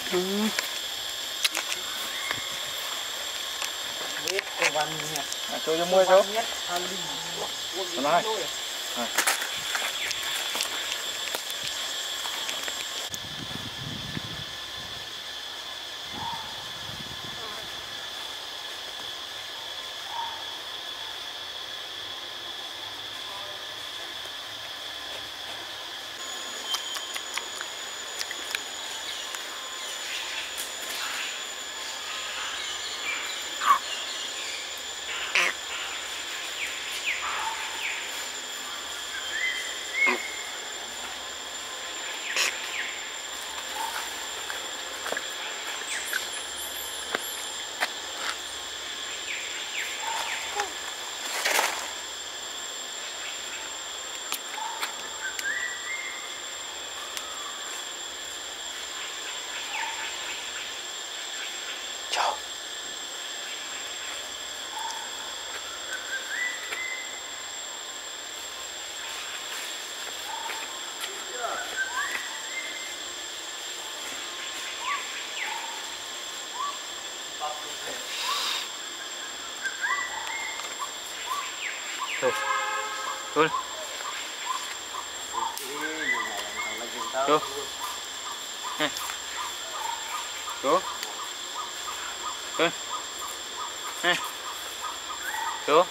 Biết cái văn nhỉ? Cho vô mua cho. Này. Tuh. Tuh. Tuh. Tuh. Tuh. Tuh.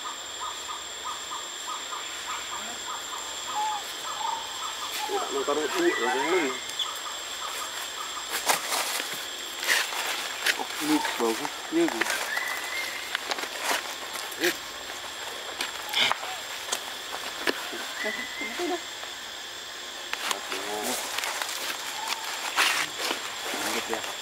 Nó có độ tụ ở cái lưng. Mịt bầu như gì? Hãy subscribe cho kênh Ghiền Mì Gõ để không bỏ lỡ những video hấp dẫn.